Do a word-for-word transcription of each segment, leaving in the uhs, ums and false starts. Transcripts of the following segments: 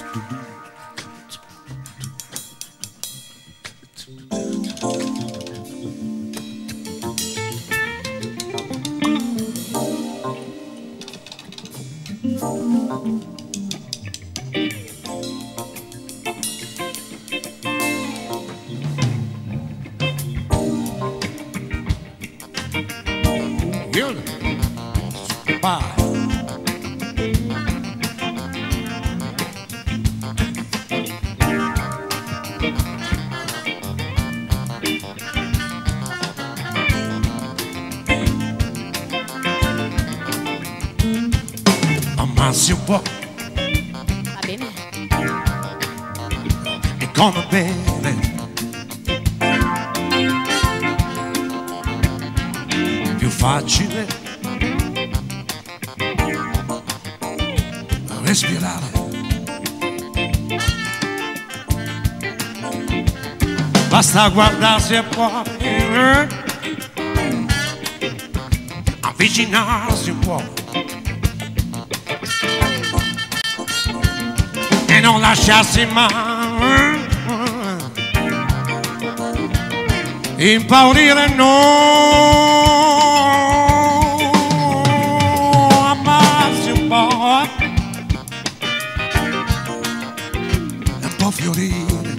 Bye. Amassi un po'. Va bene. E come bene. Più facile respirare. Basta guardarsi e poi eh, avvicinarsi un po' e non lasciarsi mai impaurire, no. Amarsi un po' e un po' fiorire.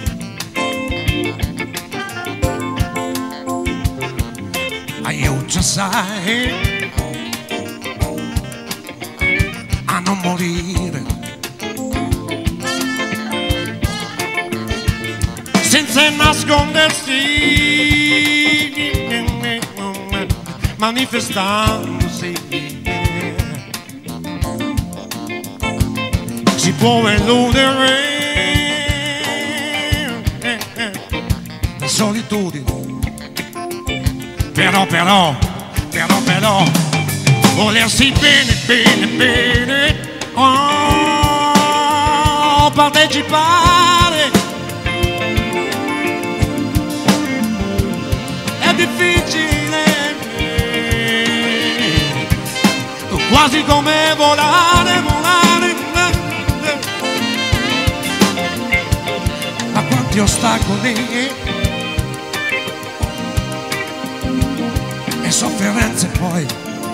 Aiuta, sai, a non morire senza nascondersi, manifestandosi. Si può eludere la solitudine. Però, però, però, però, volersi bene, bene, bene, oh, partecipare è difficile, quasi come volare, volare, ma quanti ostacoli sofferenze poi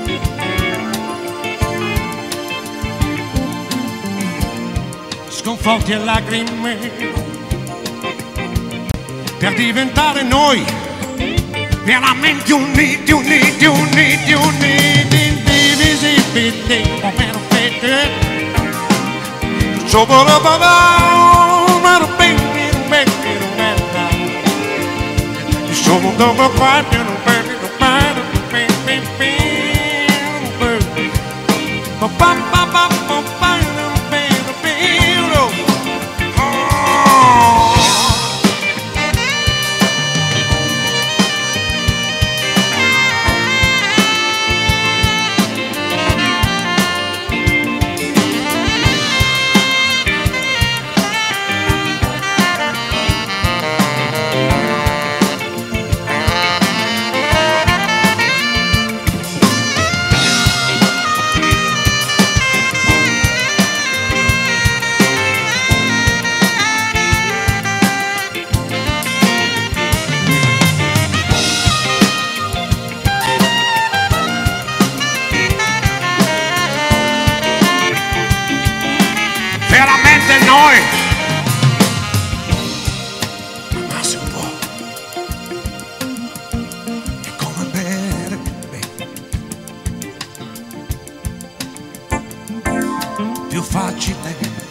sconforti e lacrime per diventare noi veramente uniti, uniti, uniti, uniti, indivisibili come perfette. Veramente noi, amarsi un po' è come bere, bere. Più facile